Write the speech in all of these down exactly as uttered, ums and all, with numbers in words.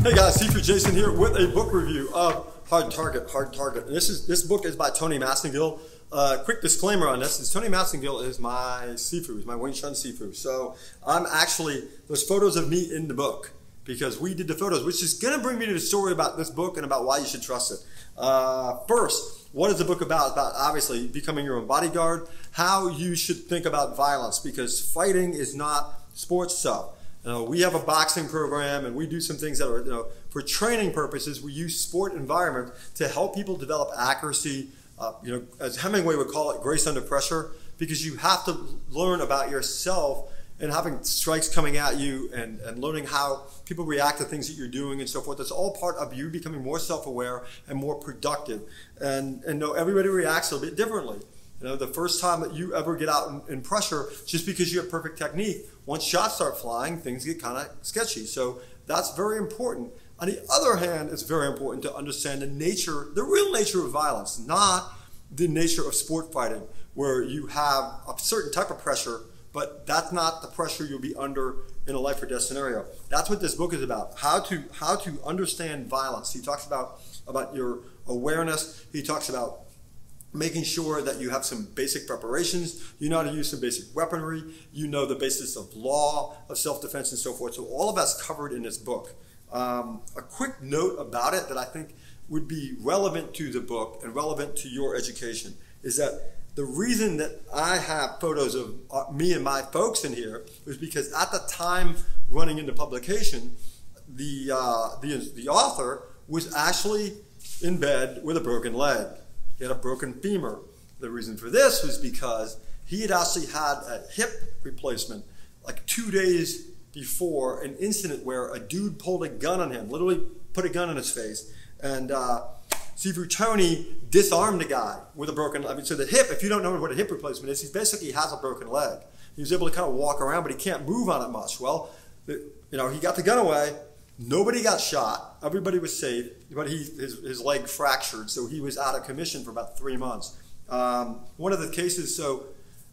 Hey guys, Seafood Jason here with a book review of Hard Target, Hard Target. And this is this book is by Tony Massengill. Uh, quick disclaimer on this is Tony Massengill is my Sifu, is my Wing Chun Sifu. So I'm actually, there's photos of me in the book because we did the photos, which is going to bring me to the story about this book and about why you should trust it. Uh, first, what is the book about? It's about obviously becoming your own bodyguard, how you should think about violence, because fighting is not sports stuff. You know, we have a boxing program and we do some things that are, you know, for training purposes, we use sport environment to help people develop accuracy, uh, you know, as Hemingway would call it, grace under pressure, because you have to learn about yourself and having strikes coming at you and, and learning how people react to things that you're doing and so forth. That's all part of you becoming more self-aware and more productive. And, and know everybody reacts a little bit differently. You know, the first time that you ever get out in, in pressure, just because you have perfect technique, once shots start flying, things get kind of sketchy. So that's very important. On the other hand, it's very important to understand the nature, the real nature of violence, not the nature of sport fighting, where you have a certain type of pressure, but that's not the pressure you'll be under in a life or death scenario. That's what this book is about, how to, how to understand violence. He talks about, about your awareness. He talks about making sure that you have some basic preparations, you know how to use some basic weaponry, you know the basis of law, of self-defense and so forth. So all of that's covered in this book. Um, a quick note about it that I think would be relevant to the book and relevant to your education is that the reason that I have photos of uh, me and my folks in here was because at the time running into publication, the, uh, the, the author was actually in bed with a broken leg. He had a broken femur. The reason for this was because he had actually had a hip replacement like two days before an incident where a dude pulled a gun on him, literally put a gun in his face. And uh, Sifu Tony disarmed the guy with a broken leg. I mean, so the hip, if you don't know what a hip replacement is, he basically has a broken leg. He was able to kind of walk around, but he can't move on it much. Well, you know, he got the gun away. Nobody got shot. Everybody was safe, but he, his, his leg fractured, so he was out of commission for about three months. Um, one of the cases, so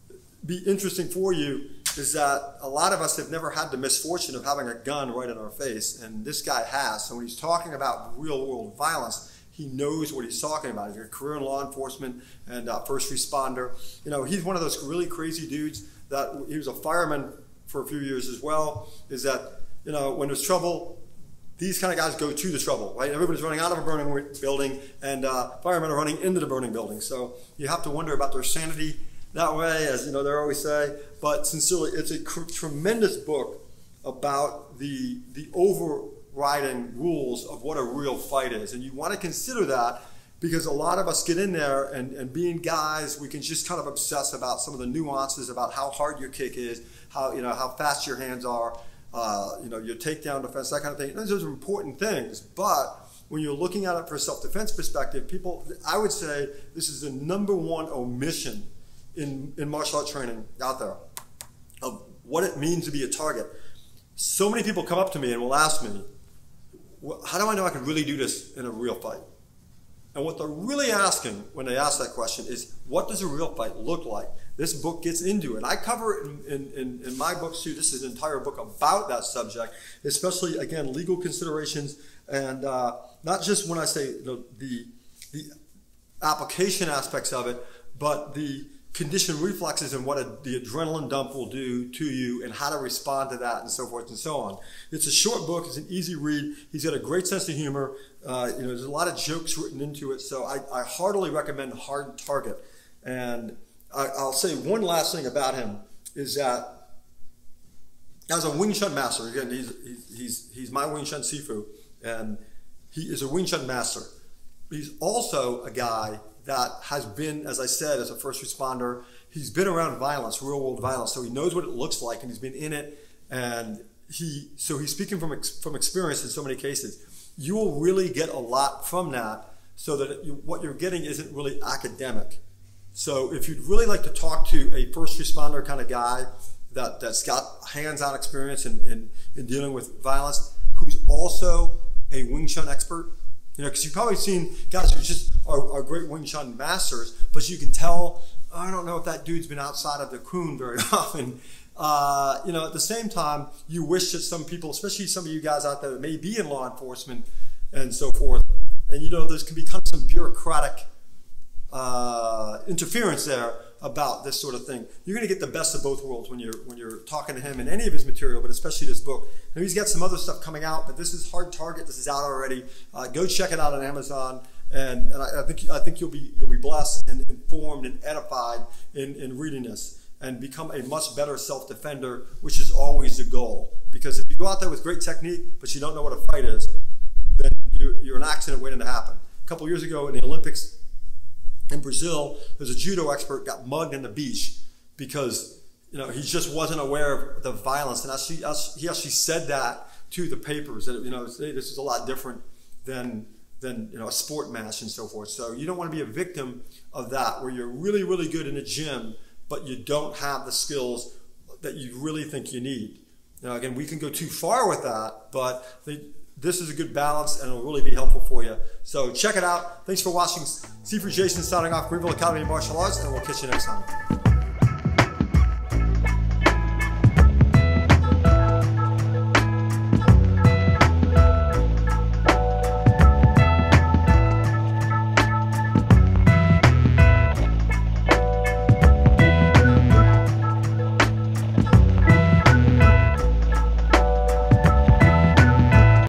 be interesting for you, is that a lot of us have never had the misfortune of having a gun right in our face, and this guy has. So when he's talking about real-world violence, he knows what he's talking about. He's a career in law enforcement and uh, first responder. You know, he's one of those really crazy dudes that he was a fireman for a few years as well. Is that, you know, when there's trouble, these kind of guys go to the trouble, right? Everybody's running out of a burning building, and uh, firemen are running into the burning building. So you have to wonder about their sanity that way, as you know, they always say. But sincerely, it's a tremendous book about the the overriding rules of what a real fight is, and you want to consider that because a lot of us get in there, and, and being guys, we can just kind of obsess about some of the nuances about how hard your kick is, how you know how fast your hands are. Uh, you know, your takedown defense, that kind of thing. Those are important things, but when you're looking at it for a self-defense perspective, people, I would say this is the number one omission in, in martial art training out there of what it means to be a target. So many people come up to me and will ask me, how do I know I can really do this in a real fight? And what they're really asking when they ask that question is, what does a real fight look like? This book gets into it. I cover it in, in, in my books too. This is an entire book about that subject, especially, again, legal considerations. And uh, not just when I say you know, the, the application aspects of it, but the conditioned reflexes and what a, the adrenaline dump will do to you and how to respond to that and so forth and so on. It's a short book. It's an easy read. He's got a great sense of humor. Uh, you know, there's a lot of jokes written into it. So I, I heartily recommend Hard Target. And I, I'll say one last thing about him is that as a Wing Chun master, again, he's, he's, he's my Wing Chun Sifu, and he is a Wing Chun master. He's also a guy that has been, as I said, as a first responder, he's been around violence, real world violence, so he knows what it looks like and he's been in it, and he, so he's speaking from, ex, from experience in so many cases. You will really get a lot from that so that it, you, what you're getting isn't really academic. So if you'd really like to talk to a first responder kind of guy that, that's got hands-on experience in, in, in dealing with violence, who's also a Wing Chun expert, you know, because you've probably seen guys who just are, are great Wing Chun masters, but you can tell, I don't know if that dude's been outside of the Kun very often. Uh, you know, at the same time, you wish that some people, especially some of you guys out there that may be in law enforcement and so forth, and you know, there's can become some bureaucratic uh, interference there about this sort of thing. You're going to get the best of both worlds when you're when you're talking to him in any of his material, but especially this book. Now, he's got some other stuff coming out, but this is Hard Target. This is out already. Uh, go check it out on Amazon, and, and I, I think I think you'll be you'll be blessed and informed and edified in, in reading this, and become a much better self-defender, which is always the goal. Because if you go out there with great technique, but you don't know what a fight is, then you're, you're an accident waiting to happen. A couple years ago in the Olympics in Brazil, there's a judo expert got mugged on the beach because you know he just wasn't aware of the violence, and actually, he actually said that to the papers that you know this is a lot different than than you know a sport match and so forth. So you don't want to be a victim of that, where you're really really good in the gym, but you don't have the skills that you really think you need. Now again, we can go too far with that, but the, this is a good balance and it'll really be helpful for you. So check it out. Thanks for watching. Seafood Jason signing off, Greenville Academy of Martial Arts, and we'll catch you next time.